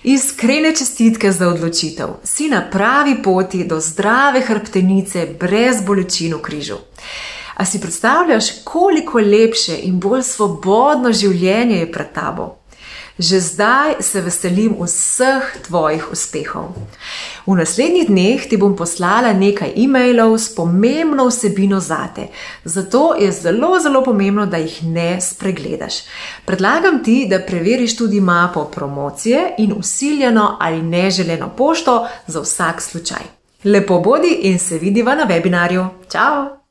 Iskrene čestitke za odločitev. Si na pravi poti do zdrave hrbtenice brez bolečin v križu. A si predstavljaš, koliko lepše in bolj svobodno življenje je pred tabo? Že zdaj se veselim vseh tvojih uspehov. V naslednjih dneh ti bom poslala nekaj e-mailov s pomembno vsebino zate. Zato je zelo pomembno, da jih ne spregledaš. Predlagam ti, da preveriš tudi mapo promocije in vsiljeno ali neželeno pošto za vsak slučaj. Lepo bodi in se vidiva na webinarju. Čau!